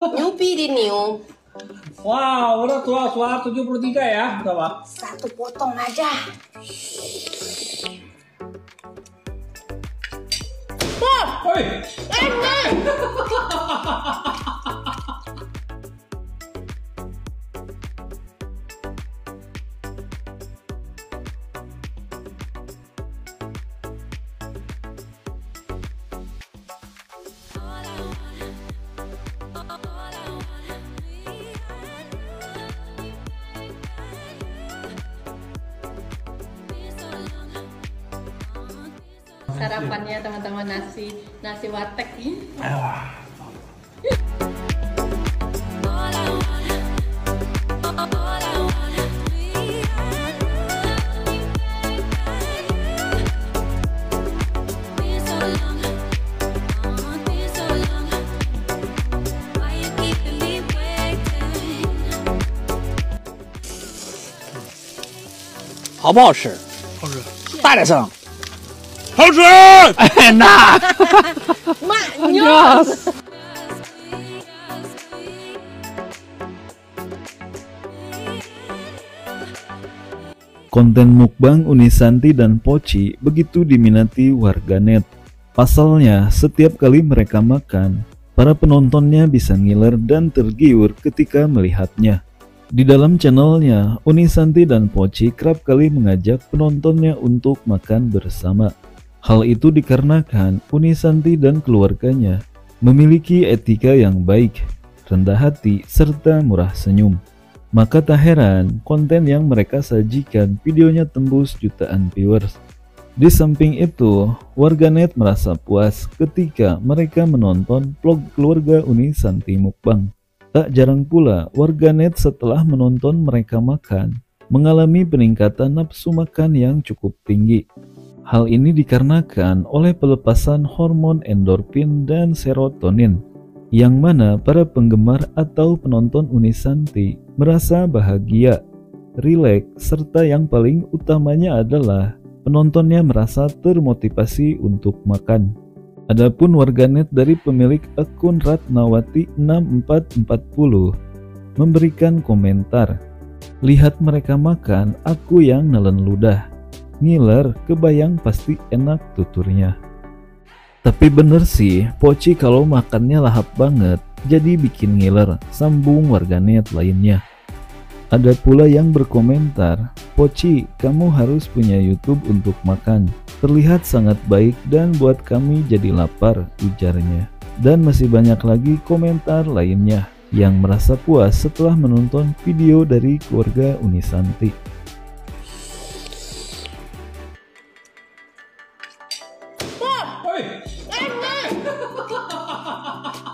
Nyupi di niup. Wow, udah tua suara 73 ya, berapa? Satu potong aja. Wah, Woi, enak. Sarapannya teman-teman nasi warteg ini. 好不好吃？ 好吃， 大点声。 好吃。 那 Maknyos. Konten mukbang Unisanti dan Poci begitu diminati warganet. Pasalnya, setiap kali mereka makan, para penontonnya bisa ngiler dan tergiur ketika melihatnya. Di dalam channelnya, Unisanti dan Poci kerap kali mengajak penontonnya untuk makan bersama. Hal itu dikarenakan Unisanti dan keluarganya memiliki etika yang baik, rendah hati, serta murah senyum. Maka tak heran konten yang mereka sajikan videonya tembus jutaan viewers. Di samping itu, warganet merasa puas ketika mereka menonton vlog keluarga Unisanti mukbang. Tak jarang pula warganet setelah menonton mereka makan mengalami peningkatan nafsu makan yang cukup tinggi. Hal ini dikarenakan oleh pelepasan hormon endorfin dan serotonin, yang mana para penggemar atau penonton Unisanti merasa bahagia, rileks, serta yang paling utamanya adalah penontonnya merasa termotivasi untuk makan. Adapun warganet dari pemilik akun Ratnawati6440 memberikan komentar, "Lihat mereka makan, aku yang nelen ludah. Ngiler, kebayang pasti enak tuturnya." Tapi bener sih, Poci kalau makannya lahap banget, jadi bikin ngiler, sambung warganet lainnya. Ada pula yang berkomentar, "Poci, kamu harus punya YouTube untuk makan. Terlihat sangat baik dan buat kami jadi lapar," ujarnya. Dan masih banyak lagi komentar lainnya yang merasa puas setelah menonton video dari keluarga Unisanti. woi. Enak.